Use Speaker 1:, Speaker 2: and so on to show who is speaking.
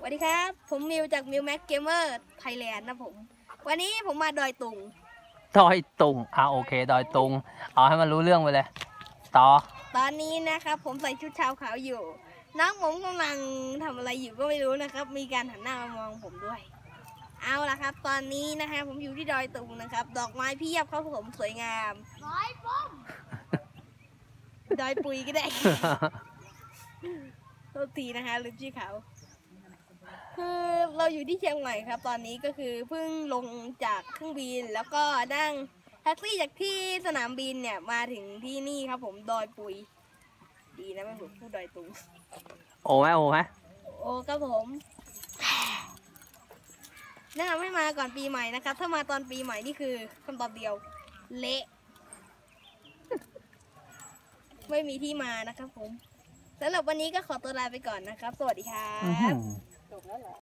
Speaker 1: วัสดีครับผมมิวจากมิวแม็กเกมเมอร์ไทยแลนด์นะผมวันนี้ผมมาดอยตุง
Speaker 2: ดอยตุงโอเคดอยตุงเอาให้มันรู้เรื่องไปเลยต่อ
Speaker 1: ตอนนี้นะครับผมใส่ชุดชาวขาวอยู่น้องผมกำลังทำอะไรอยู่ก็ไม่รู้นะครับมีการหันหน้ามามองผมด้วยเอาละครับตอนนี้นะฮะผมอยู่ที่ดอยตุงนะครับดอกไม้เพียบครับผมสวยงามดอยปุ้มดอยปุยก็ได้ โทษทีนะคะลืมชื่อเขาคือเราอยู่ที่เชียงใหม่ครับตอนนี้ก็คือเพิ่งลงจากเครื่องบินแล้วก็นั่งแท็กซี่จากที่สนามบินเนี่ยมาถึงที่นี่ครับผมดอยปุยดีนะไม่ผมพูดดอยตุง
Speaker 2: โอ้ไหมโ
Speaker 1: ครับผมแนะนำให้มาก่อนปีใหม่นะครับถ้ามาตอนปีใหม่นี่คือคำตอบเดียวเละไม่มีที่มานะครับผมสำหรับวันนี้ก็ขอตัวลาไปก่อนนะครับสวัสดีครับจบแล้วเหรอ